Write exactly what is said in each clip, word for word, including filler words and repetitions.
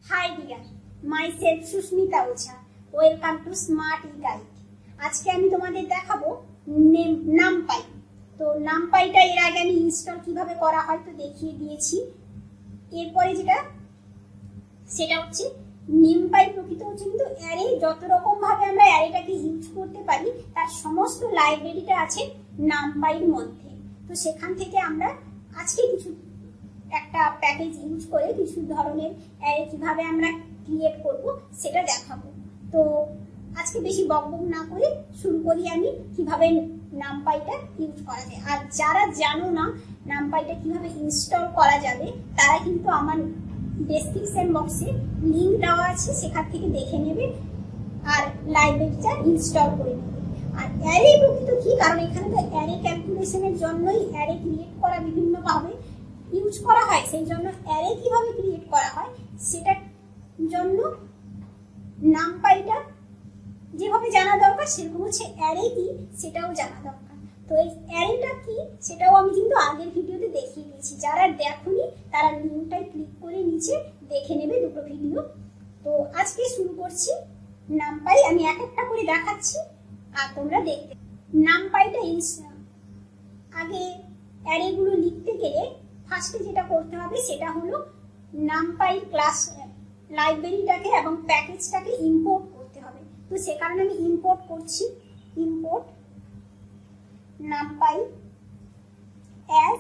Hi dear, myself Susmita Ojha. Welcome to smart E guide. আজকে আমি তোমাদের দেখাবো নামপাই। তো নামপাইটা এর আগে আমি ইনস্টল কিভাবে করা হয় তো দেখিয়ে দিয়েছি। এরপরে যেটা সেটা হচ্ছে নেমপাই প্রকৃত হচ্ছে কিন্তু অ্যারে যত রকম ভাবে আমরা অ্যারেটাকে ইউজ করতে পারি তার সমস্ত লাইব্রেরিটা আছে নামপাইয়ের মধ্যে। তো সেখান থেকে আমরা আজকে কিছু একটা প্যাকেজ ইউজ করে কিছু ধরনের অ্যারে কিভাবে আমরা ক্রিয়েট করব সেটা দেখাবো। তো আজকে বেশি বকবক না করে শুরু করি আমি কিভাবে নামপাইটা ইউজ করা যায়। আর যারা জানো না নামপাইটা কিভাবে ইনস্টল করা যাবে তারা কিন্তু আমার ডেসক্রিপশন বক্সে লিংক দেওয়া আছে, সেখান থেকে দেখে নেবে আর লাইব্রেরিটা ইনস্টল করে নেবে। আর অ্যারে প্রকৃত কি, কারণ এখানে তো অ্যারে ক্যালকুলেশনের জন্যই অ্যারে ক্রিয়েট করা বিভিন্নভাবে ইউজ করা হয়, সেই জন্য অ্যারে কিভাবে ক্রিয়েট করা হয় সেটার জন্য নামপাইটা যেভাবে জানা দরকার সেরকম হচ্ছে অ্যারে কি সেটাও জানা দরকার। তো এই অ্যারেটা কি সেটাও আমি কিন্তু আগের ভিডিওতে দেখিয়ে দিয়েছি, যারা দেখোনি তারা লিঙ্কটায় ক্লিক করে নিচে দেখে নেবে দুটো ভিডিও। তো আজকে শুরু করছি নামপাই, আমি এক একটা করে দেখাচ্ছি আর তোমরা দেখতে। নামপাইটা আগে অ্যারেগুলো লিখতে গেলে ফার্স্টে যেটা করতে হবে সেটা হলো নামপাই ক্লাস লাইব্রেরিটাকে এবং প্যাকেজটাকে ইম্পোর্ট করতে হবে। তো সে কারণে আমি ইম্পোর্ট করছি, import NumPy as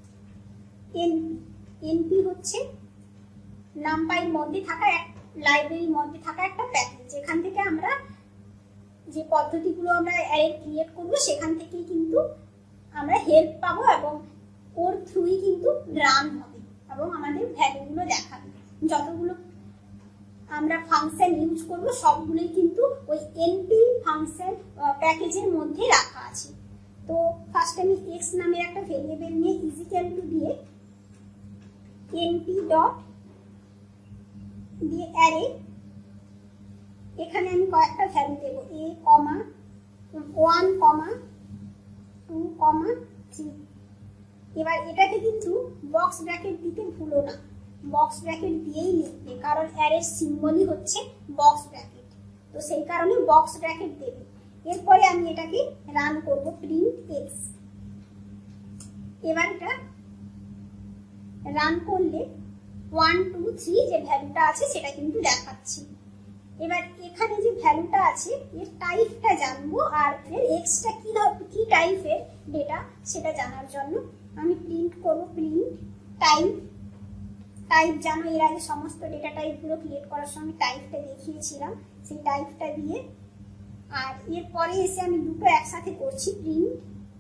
NP. NP হচ্ছে নামপাইয়ের মধ্যে থাকা এক লাইব্রেরির মধ্যে থাকা একটা প্যাকেজ, যেখান থেকে আমরা যে পদ্ধতিগুলো আমরা অ্যারে ক্রিয়েট করব সেখান থেকেই কিন্তু আমরা হেল্প পাবো এবং ওর থ্রুই কিন্তু রান হবে এবং আমাদের ভ্যালুগুলো দেখাবে। যতগুলো আমরা ফাংশন ইউজ করব সবগুলোই কিন্তু ওই এনপি ফাংশন প্যাকেজের মধ্যে রাখা আছে। তো ফার্স্ট আমি এক্স নামের একটা ভেরিয়েবল নিয়ে ইজিক্যাল টু দিয়ে এনপি ডট দিয়ে অ্যারে, এখানে আমি কয়েকটা ভ্যালু দেব A comma one comma two comma three. এবার এটাকে কিন্তু বক্স ব্র্যাকেট দিতে ভুলো না, বক্স ব্র্যাকেট দিয়েই লিখবে কারণ অ্যারের সিম্বলই হচ্ছে বক্স ব্র্যাকেট। তো সেই কারণে বক্স ব্র্যাকেট দেবে। এরপরে আমি এটাকে রান করব প্রিন্ট এক্স। এবার এটা রান করলে ওয়ান টু থ্রি যে ভ্যালুটা আছে সেটা কিন্তু দেখাচ্ছি। এবার এখানে যে ভ্যালুটা আছে এর টাইপটা জানবো আর এর এক্সটা কি কি টাইপের ডেটা সেটা জানার জন্য আমি প্রিন্ট করব প্রিন্ট টাইপ। টাইপ জানো এর আগে সমস্ত ডেটা টাইপগুলো ক্রিয়েট করার সময় টাইপটা দেখিয়েছিলাম, সেই টাইপটা দিয়ে। আর এরপরে এসে আমি দুটো একসাথে করছি প্রিন্ট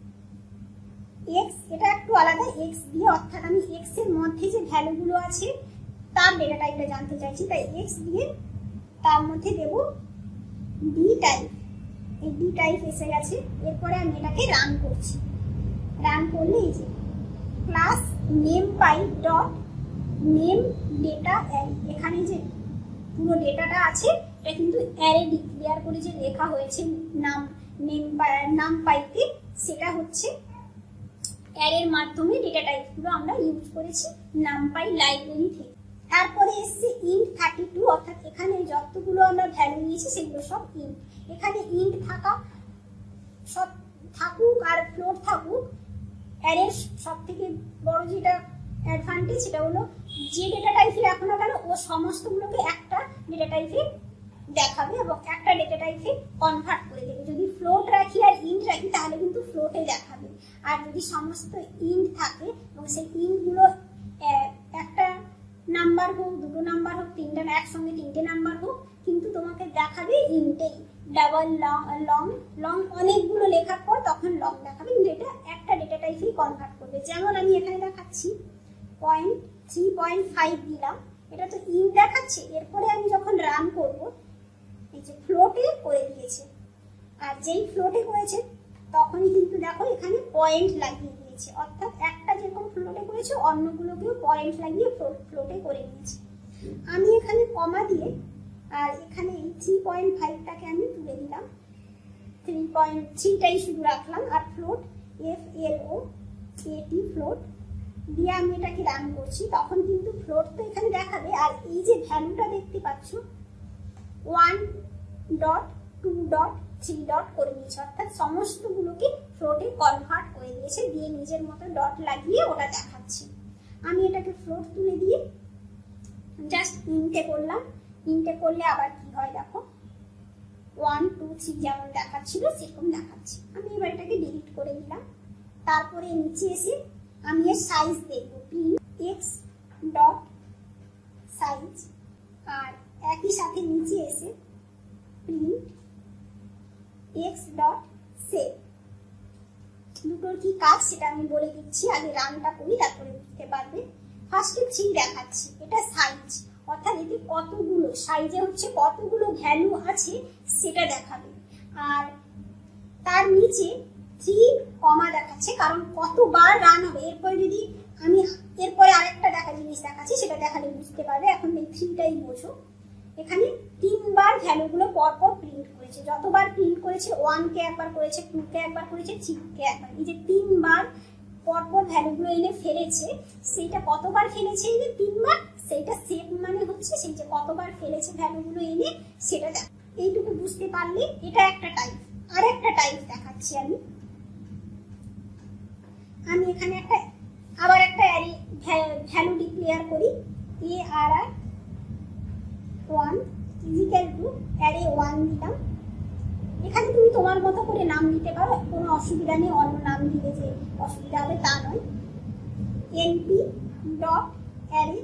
এক্স, এটা একটু আলাদা এক্স দিয়ে, অর্থাৎ আমি এক্স এর মধ্যে যে ভ্যালুগুলো আছে তার ডেটা টাইপটা জানতে চাইছি, তাই এক্স দিয়ে তার মধ্যে দেব ডি টাইপ। এই ডি টাইপ এসে গেছে। এরপরে আমি এটাকে রান করছি। রান করলে এই যে class numpy dot name data array, এখানে যে পুরো ডেটাটা আছে এটা কিন্তু অ্যারে ডিক্লেয়ার করে যে লেখা হয়েছে নাম নেম নাম পাইতে, সেটা হচ্ছে অ্যারের মাধ্যমে ডেটা টাইপগুলো আমরা ইউজ করেছি নামপাই লাইব্রেরি থেকে। তারপরে এসছে ইন্ট থার্টি টু, অর্থাৎ এখানে যতগুলো আমরা ভ্যালু নিয়েছি সেগুলো সব ইন্ট। এখানে ইন্ট থাকা সব থাকুক আর ফ্লোট থাকুক, অ্যারের সব থেকে বড় যেটা অ্যাডভান্টেজ সেটা হলো যে ডেটা টাইপে রাখো না কেন ও সমস্তগুলোকে একটা ডেটা টাইপে দেখাবে এবং একটা ডেটা টাইপে কনভার্ট করে দেবে। যদি ফ্লোট রাখি আর ইন্ট রাখি তাহলে কিন্তু ফ্লোটে দেখাবে, আর যদি সমস্ত ইন্ট থাকে এবং সেই ইন্টগুলো একটা নাম্বার হোক দুটো নাম্বার হোক তিনটা একসঙ্গে তিনটে নাম্বার হোক কিন্তু তোমাকে দেখাবে ইন্টেই। ডাবল লং লং লং অনেকগুলো লেখার পর তখন লং দেখাবে, কিন্তু এটা একটা ডেটা টাইপেই কনভার্ট করবে। যেমন আমি এখানে দেখাচ্ছি পয়েন্ট থ্রি পয়েন্ট ফাইভ দিলাম, এটা তো ইন্ট দেখাচ্ছে। এরপরে আমি যখন রান করব এই যে ফ্লোটে করে দিয়েছে, আর যেই ফ্লোটে করেছে তখনই কিন্তু দেখো এখানে পয়েন্ট লাগিয়ে দিয়েছে, অর্থাৎ একটা যেরকম ফ্লোটে করেছে অন্যগুলোকেও পয়েন্ট লাগিয়ে ফ্লোটে করে নিয়েছে। আমি এখানে কমা দিয়ে আর এখানে এই থ্রি পয়েন্ট ফাইভটাকে আমি তুলে দিলাম, থ্রি পয়েন্ট থ্রিটাই শুধু রাখলাম আর ফ্লোট এফ এল ও এটি ফ্লোট দিয়ে আমি এটাকে রান করছি, তখন কিন্তু ফ্লোট তো এখানে দেখাবে। আর এই যে ভ্যালুটা দেখতে পাচ্ছ one dot two dot three dot করে দিয়েছে, অর্থাৎ সমস্তগুলোকে ফ্লোটে কনভার্ট করে দিয়েছে, দিয়ে নিজের মতো ডট লাগিয়ে ওটা দেখাচ্ছে। আমি এটাকে ফ্লোট তুলে দিয়ে জাস্ট ইন্টে করলাম। ইন্টে করলে আবার কি হয় দেখো, ওয়ান টু থ্রি যেমন দেখাচ্ছিল সেরকম দেখাচ্ছে। আমি এবার এটাকে ডিলিট করে দিলাম। তারপরে নিচে এসে আমি এর সাইজ দেখব, প্রিন্ট এক্স ডট সাইজ, আর একই সাথে নিচে এসে প্রিন্ট এক্স ডট সেভ। দুটোর কি কাজ সেটা আমি বলে দিচ্ছি, আগে রানটা করি তারপরে বুঝতে পারবে। ফার্স্টে থ্রি দেখাচ্ছি, এটা সাইজ, অর্থাৎ এতে কতগুলো সাইজে হচ্ছে কতগুলো ভ্যালু আছে সেটা দেখাবে। আর তার নিচে থ্রি কমা দেখাচ্ছে, কারণ কতবার রান হবে। এরপরে যদি আমি এরপরে আরেকটা দেখা জিনিস দেখাচ্ছি, সেটা দেখালে বুঝতে পারবে। এখন এই থ্রিটাই বোঝো। এখানে তিনবার ভ্যালুগুলো পরপর প্রিন্ট করেছে, যতবার প্রিন্ট করেছে ওয়ান কে একবার করেছে, টু কে একবার করেছে, থ্রি কে একবার। এই যে তিনবার পরপর ভ্যালুগুলো এনে ফেলেছে, সেইটা কতবার ফেলেছে এনে তিনবার, সেইটা সেভ মানে হচ্ছে সেই যে কতবার ফেলেছে ভ্যালুগুলো এনে সেটা দেখ। এইটুকু বুঝতে পারলে এটা একটা টাইপ। আর একটা টাইপ দেখাচ্ছি আমি। আমি এখানে একটা আবার একটা ভ্যালু ডিক্লেয়ার করি, A R R one equal to array one দিলাম। এখানে তুমি তোমার মতো করে নাম দিতে পারো, কোনো অসুবিধা নেই, অন্য নাম দিলে যে অসুবিধা হবে তা নয়। এনপি ডট অ্যারে,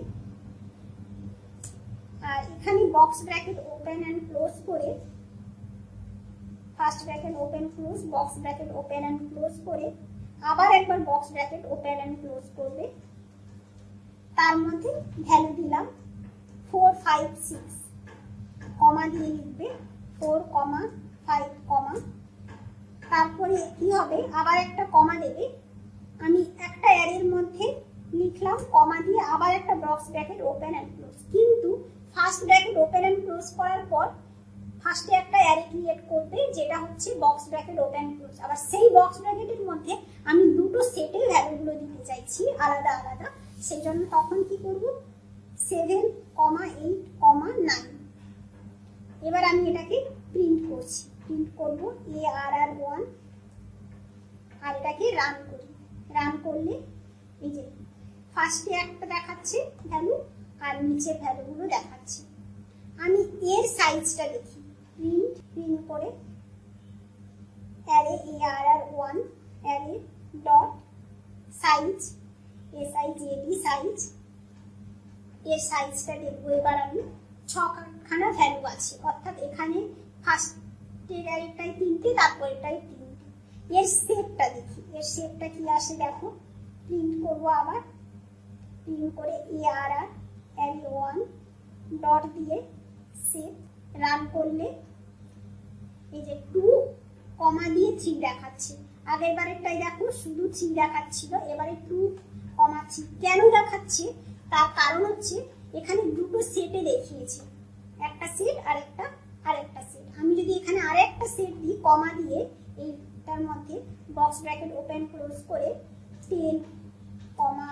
আর এখানে box bracket open and close করে, first bracket open close, box bracket open and close করে আবার একবার box bracket open and close করবে। তার মধ্যে ভ্যালু দিলাম ফোর ফাইভ সিক্স, কমা দিয়ে লিখবে ফোর কমা ফাইভ কমা, তারপরে কি হবে আবার একটা কমা দেবে। আমি একটা অ্যারের মধ্যে লিখলাম কমা দিয়ে আবার একটা box bracket open and close, কিন্তু first bracket open and close করার পর ফার্স্টে একটা অ্যারে ক্রিয়েট করবে যেটা হচ্ছে বক্স ব্র্যাকেট ওপেন ক্লোজ। আবার সেই বক্স ব্র্যাকেটের মধ্যে আমি দুটো সেটের ভ্যালুগুলো দিতে চাইছি আলাদা আলাদা, সেই জন্য তখন কি করব, seven comma eight comma nine. এবার আমি এটাকে প্রিন্ট করছি, প্রিন্ট করব এ আর আর ওয়ান, আর এটাকে রান করি। রান করলে এই যে ফার্স্টে একটা দেখাচ্ছে ভ্যালু আর নিচের ভ্যালুগুলো দেখাচ্ছে। আমি এর সাইজটা দেখি, প্রিন্ট প্রিন্ট করে array A R R one array dot size, S I J D size, এর সাইজটা দেখবো। এবার আমি ছখানা ভ্যালু আছে, অর্থাৎ এখানে ফার্স্টের অ্যারেটাই তিনটে, তারপরেরটাই তিনটে। এর শেপটা দেখি, এর শেপটা কি আসে দেখো। প্রিন্ট করবো আবার, প্রিন্ট করে A R R array one dot দিয়ে শেপ, রান করলে এই যে টু কমা দিয়ে থ্রি দেখাচ্ছে। আগের বারেরটাই দেখো শুধু থ্রি দেখাচ্ছিল, এবারে টু কমা থ্রি। কেন দেখাচ্ছে তার কারণ হচ্ছে এখানে দুটো সেটে দেখিয়েছে, একটা সেট আর একটা আরেকটা সেট। আমি যদি এখানে আরেকটা সেট দিই কমা দিয়ে, এইটার মধ্যে বক্স ব্র্যাকেট ওপেন ক্লোজ করে ten comma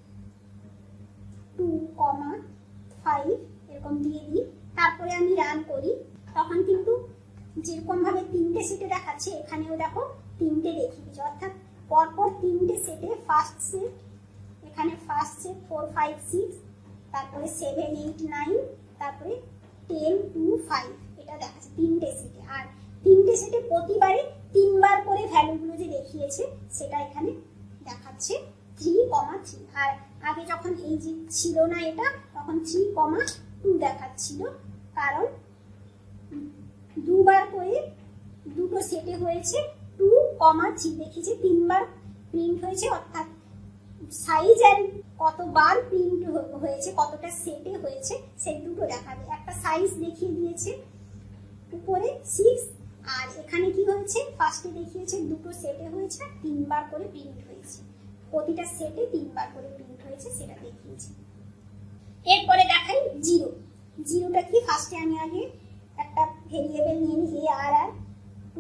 two comma five এরকম দিয়ে দিই, তারপরে আমি রান করি, তখন কিন্তু যেরকম ভাবে তিনটে সেটে দেখাচ্ছে এখানেও দেখো তিনটে দেখিয়েছে, অর্থাৎ পরপর তিনটে সেটে ফার্স্ট সেট, এখানে first set four five six, তারপরে সেভেন এইট নাইন, তারপরে টেন টু ফাইভ, এটা দেখাচ্ছে তিনটে সেটে। আর তিনটে সেটে প্রতিবারে তিনবার করে ভ্যালুগুলো যে দেখিয়েছে সেটা এখানে দেখাচ্ছে থ্রি কমা থ্রি। আর আগে যখন এই যে ছিল না এটা, তখন থ্রি কমা টু দেখাচ্ছিল, কারণ দুবার করে দুটো সেটে হয়েছে টু কমা থ্রি দেখিয়েছে, তিনবার প্রিন্ট হয়েছে, অর্থাৎ সাইজ আর কতবার প্রিন্ট হয়েছে কতটা সেটে হয়েছে সেই দুটো দেখাবে। একটা সাইজ দেখিয়ে দিয়েছে উপরে সিক্স, আর এখানে কি হয়েছে ফার্স্টে দেখিয়েছে দুটো সেটে হয়েছে তিনবার করে প্রিন্ট হয়েছে, প্রতিটা সেটে তিনবার করে প্রিন্ট হয়েছে সেটা দেখিয়েছে। এরপরে দেখাই জিরো। জিরোটা কি, ফার্স্টে আমি আগে একটা ভেরিয়েবল নিয়ে নিই, A R R two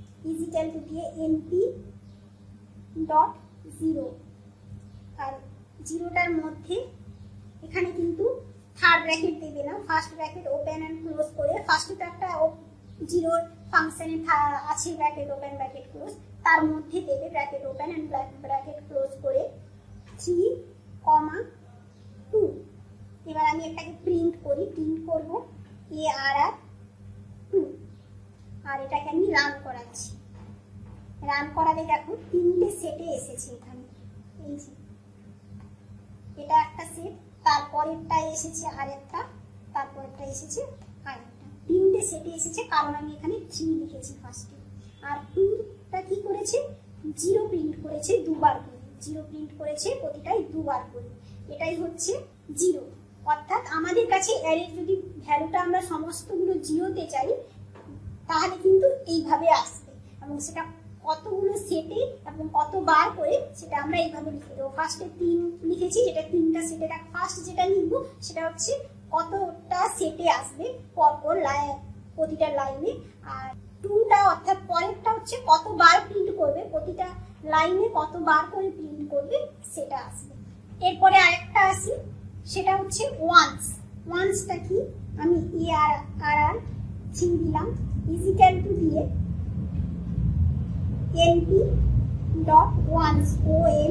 equal to দিয়ে এনপি ডট জিরো, আর জিরোটার মধ্যে এখানে কিন্তু থার্ড ব্র্যাকেট দেবে না, first bracket open and close করে, ফার্স্টে তো একটা জিরোর ফাংশনে আছে ব্র্যাকেট ওপেন ব্র্যাকেট ক্লোজ, তার মধ্যে দেবে bracket open and bracket close করে থ্রি কমা টু। এবার আমি এটাকে প্রিন্ট করি, প্রিন্ট করব এ আর আর টু, আর এটাকে আমি রান করাচ্ছি। রান করালে দেখো তিনটে সেটে এসেছে এখানে, এই যে এটা একটা সেট, তারপরেরটা এসেছে আরেকটা, তারপরেরটা এসেছে আরেকটা, তিনটে সেটে এসেছে কারণ আমি এখানে থ্রি লিখেছি ফার্স্টে। আর টুটা কি করেছে, জিরো প্রিন্ট করেছে দুবার করে, জিরো প্রিন্ট করেছে প্রতিটাই দুবার করে, এটাই হচ্ছে জিরো। অর্থাৎ আমাদের কাছে অ্যারের যদি ভ্যালুটা আমরা সমস্তগুলো জিরোতে চাই তাহলে কিন্তু এইভাবে আসবে, এবং সেটা কতগুলো সেটে এবং কতবার করে সেটা আমরা এইভাবে লিখে দেবো। ফার্স্টে তিন লিখেছি, যেটা তিনটা সেটে, ফার্স্ট যেটা লিখবো সেটা হচ্ছে কতটা সেটে আসবে পরপর প্রতিটা লাইনে, আর টুটা অর্থাৎ পরেরটা হচ্ছে কতবার প্রিন্ট করবে, প্রতিটা লাইনে কতবার করে প্রিন্ট করবে সেটা আসবে। এরপরে আরেকটা আসি, সেটা হচ্ছে ওয়ান্স। ওয়ান্সটা কি, আমি E R R R three দিলাম, ইজিক্যাল টু দিয়ে NP dot ones, O N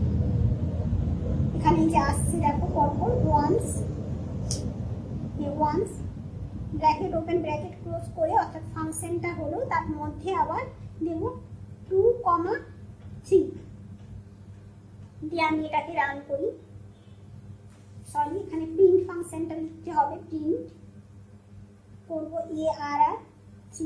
এখানে যে আসছে দেখো পরপর ones, ones bracket open bracket close করে, অর্থাৎ ফাংশনটা হলো তার মধ্যে আবার দেব টু কমা থ্রি দিয়ে আমি এটাকে রান করি। সরি, এখানে প্রিন্ট ফাংশনটা লিখতে হবে, প্রিন্ট করব এ আর আর থ্রি,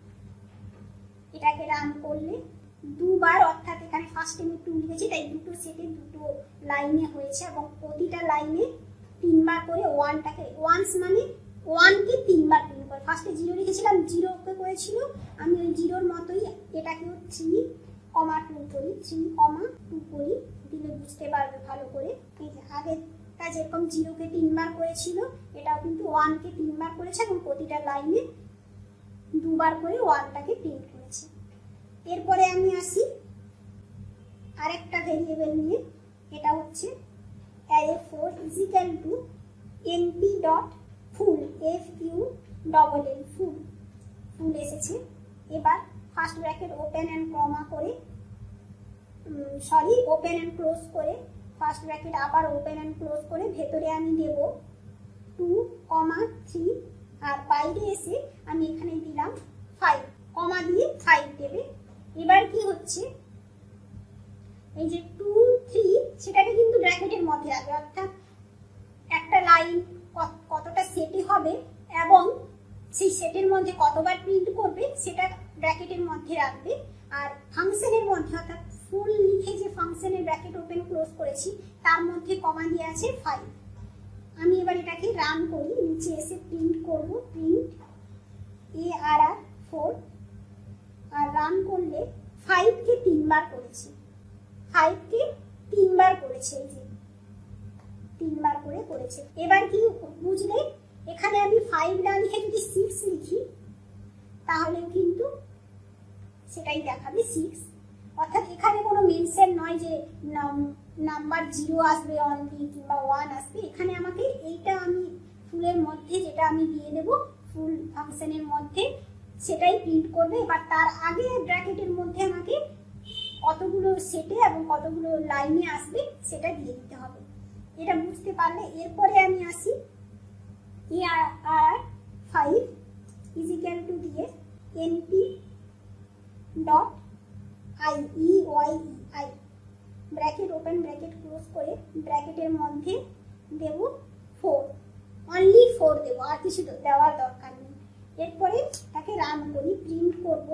এটাকে রান করলে দুবার, অর্থাৎ এখানে ফার্স্ট আমি টু লিখেছি তাই দুটো সেটে দুটো লাইনে হয়েছে, এবং প্রতিটা লাইনে তিনবার করে ওয়ানটাকে, ওয়ান্স মানে ওয়ানকে তিনবার প্রিন্ট করে। ফার্স্টে জিরো লিখেছিলাম, জিরোকে করেছিল, আমি ওই জিরোর মতোই এটাকেও থ্রি কমা টু করি, থ্রি কমা টু করি, দিলে বুঝতে পারবে ভালো করে। এই যে আগেরটা যেরকম জিরোকে তিনবার করেছিল, এটাও কিন্তু ওয়ানকে তিনবার করেছে এবং প্রতিটা লাইনে দুবার করে ওয়ানটাকে প্রিন্ট করেছে। এরপরে আমি আসি আরেকটা ভেরিয়েবল নিয়ে, এটা হচ্ছে array four equal to NP dot full, F U double L, full, full এসেছে। এবার first bracket open and comma করে, সরি ওপেন অ্যান্ড ক্লোজ করে, ফার্স্ট ব্র্যাকেট আবার ওপেন অ্যান্ড ক্লোজ করে ভেতরে আমি দেব টু কমা থ্রি, আর বাইরে এসে আমি এখানে দিলাম ফাইভ, কমা দিয়ে ফাইভ দেবে। এবার কি হচ্ছে, এই যে টু থ্রি সেটাকে কিন্তু ব্র্যাকেটের মধ্যে রাখবে, অর্থাৎ একটা লাইন কতটা সেটে হবে এবং সেই সেটের মধ্যে কতবার প্রিন্ট করবে সেটা ব্র্যাকেটের মধ্যে রাখবে। আর ফাংশনের মধ্যে, অর্থাৎ ফুল লিখে যে ফাংশনের ব্র্যাকেট ওপেন ক্লোজ করেছি তার মধ্যে কমা দিয়ে আছে ফাইভ। আমি এবার এটাকে রান করি, নিচে এসে প্রিন্ট করব, print A R R four, আর রান করলে ফাইভকে তিনবার করেছি, ফাইভকে তিনবার করেছে, এই যে তিনবার করে করেছে। এবার কি বুঝলে, এখানে আমি ফাইভ না লিখে যদি সিক্স লিখি তাহলেও কিন্তু সেটাই দেখাবে সিক্স, অর্থাৎ এখানে কোনো মেনশন নয় যে নাম্বার জিরো আসবে অনলি কিংবা ওয়ান আসবে, এখানে আমাকে এইটা আমি ফুলের মধ্যে যেটা আমি দিয়ে দেব ফুল ফাংশনের মধ্যে সেটাই প্রিন্ট করবে। এবার তার আগে ব্র্যাকেটের মধ্যে আমাকে কতগুলো সেটে এবং কতগুলো লাইনে আসবে সেটা দিয়ে দিতে হবে, এটা বুঝতে পারলে। এরপরে আমি আসি A R five equal to দিয়ে NP dot eye, E Y E eye, bracket open bracket close করে ব্র্যাকেটের মধ্যে দেব ফোর, অনলি ফোর দেবো, আর কিছু দেওয়ার দরকার নেই। এরপরে তাকে রান করি, প্রিন্ট করব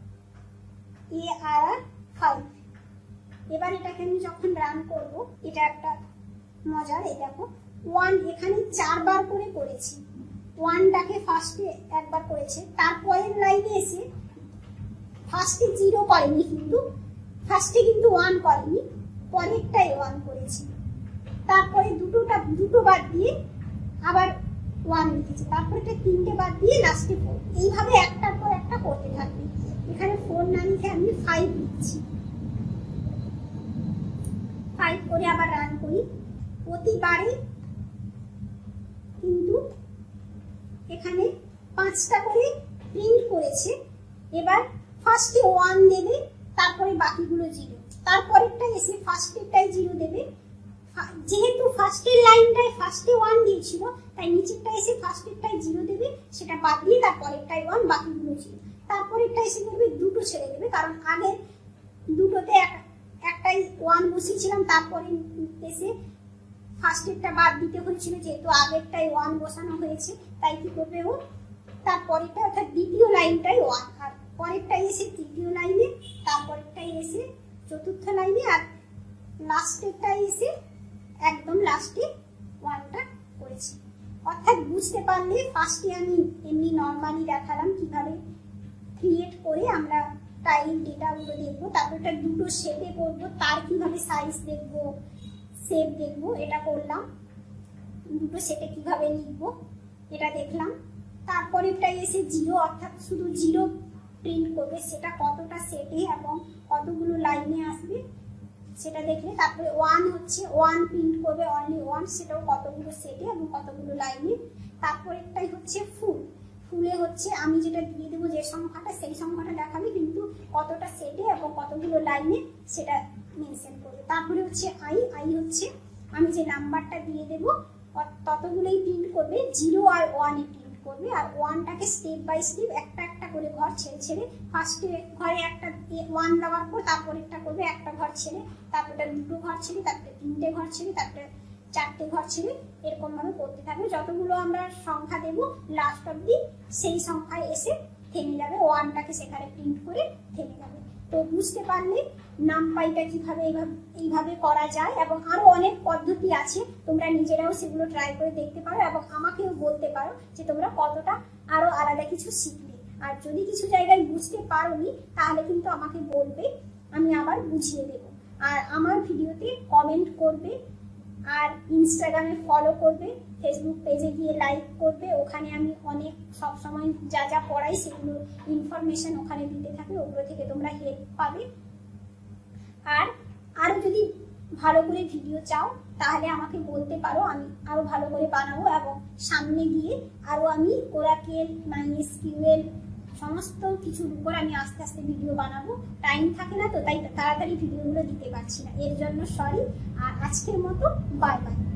এ আর আর ফাইভ। এবার এটাকে আমি যখন রান করব, এটা একটা মজার, এই দেখো ওয়ান এখানে চারবার করে করেছি, ওয়ানটাকে ফার্স্টে একবার করেছে, তারপরের লাইনে এসে ফার্স্টে জিরো করেনি, কিন্তু ফার্স্টে কিন্তু ওয়ান করেনি, পরেরটাই ওয়ান করেছি, তারপরে দুটোটা দুটো বাদ দিয়ে আবার ওয়ান লিখেছে, তারপরে এটা তিনটে বাদ দিয়ে লাস্টে ফোর, এইভাবে একটার পর একটা করতে থাকবে। এখানে ফোর না লিখে আমি ফাইভ লিখছি, ফাইভ করে আবার রান করি, প্রতিবারে কিন্তু এখানে পাঁচটা করে প্রিন্ট করেছে। এবার ফার্স্টে ওয়ান দেবে, তারপরে বাকিগুলো জিরো, তারপরেরটা এসে ফার্স্টেরটাই জিরো দেবে। যেহেতু ফার্স্টের লাইনটায় ফার্স্টে ওয়ান দিয়েছিল, তাই নিচেরটা এসে ফার্স্টেরটাই জিরো দেবে, সেটা বাদ দিয়ে তারপরেরটাই ওয়ান, বাকিগুলো জিরো। তারপরেরটা এসে করবে দুটো ছেড়ে দেবে, কারণ আগে দুটোতে একটাই ওয়ান বসিয়েছিলাম, তারপরে এসে ফার্স্টেরটা বাদ দিতে হয়েছিল, যেহেতু আগেরটাই ওয়ান বসানো হয়েছে, তাই কি করবে ও তারপরেরটা অর্থাৎ দ্বিতীয় লাইনটাই ওয়ান, আর পরেরটাই এসে তৃতীয় লাইনে, তারপরেরটাই এসে চতুর্থ লাইনে, আর লাস্টেরটাই এসে একদম লাস্টে ওয়ানটা করেছি। অর্থাৎ বুঝতে পারলে ফার্স্টে আমি এমনি নর্মালি দেখালাম কিভাবে ক্রিয়েট করে আমরা টাইল ডেটাগুলো দেখবো, তারপর এটা দুটো শেপে করবো, তার কিভাবে সাইজ দেখবো, শেপ দেখবো, এটা করলাম। দুটো সেটে কিভাবে লিখবো এটা দেখলাম। তারপরেরটাই এসে জিরো, অর্থাৎ শুধু জিরো প্রিন্ট করবে, সেটা কতটা সেটে এবং কতগুলো লাইনে আসবে সেটা দেখলে। তারপরে ওয়ান হচ্ছে ওয়ান প্রিন্ট করবে, অনলি ওয়ান, সেটাও কতগুলো সেটে এবং কতগুলো লাইনে। তারপরেরটাই হচ্ছে ফুল, ফুলে হচ্ছে আমি যেটা দিয়ে দেবো যে সংখ্যাটা, সেই সংখ্যাটা দেখাবে, কিন্তু কতটা সেটে এবং কতগুলো লাইনে সেটা মেনশন করবে। তারপরে হচ্ছে আই, আই হচ্ছে আমি যে নাম্বারটা দিয়ে দেবো ততগুলোই প্রিন্ট করবে, জিরো আর ওয়ানে প্রিন্ট করবে। আর ওয়ানটাকে স্টেপ বাই স্টেপ একটা একটা করে ঘর ছেড়ে ছেড়ে, ফার্স্টে ঘরে একটা ওয়ান দেওয়ার পর তারপরেরটা করবে একটা ঘর ছেড়ে, তারপরে দুটো ঘর ছেড়ে, তারপরে তিনটে ঘর ছেড়ে, তারপরে চারটে ঘর ছেড়ে, এরকম ভাবে করতে থাকবে। যতগুলো আমরা সংখ্যা দেব লাস্ট অব্দি সেই সংখ্যায় এসে থেমে যাবে, ওয়ানটাকে সেখানে প্রিন্ট করে থেমে যাবে। তো বুঝতে পারলে নামপাইটা কিভাবে এইভাবে এইভাবে করা যায়, এবং আরো অনেক পদ্ধতি আছে, তোমরা নিজেরাও সেগুলো ট্রাই করে দেখতে পারো এবং আমাকেও বলতে পারো যে তোমরা কতটা আরো আলাদা কিছু শিখলে। আর যদি কিছু জায়গায় বুঝতে পারোনি তাহলে কিন্তু আমাকে বলবে, আমি আবার বুঝিয়ে দেব। আর আমার ভিডিওতে কমেন্ট করবে, আর ইনস্টাগ্রামে ফলো করবে, ফেসবুক পেজে গিয়ে লাইক করবে, ওখানে আমি অনেক সবসময় যা যা পড়াই সেগুলো ইনফরমেশন ওখানে দিতে থাকি, ওগুলো থেকে তোমরা হেল্প পাবে। আর আরো যদি ভালো করে ভিডিও চাও তাহলে আমাকে বলতে পারো, আমি আরো ভালো করে বানাবো, এবং সামনে গিয়ে আরো আমি ওরাকেল, মাইএসকিউএল সমস্ত কিছুর উপর আমি আস্তে আস্তে ভিডিও বানাবো। টাইম থাকে না তো, তাই তাড়াতাড়ি ভিডিওগুলো দিতে পারছি না, এর জন্য সরি। আর আজকের মতো বাই বাই।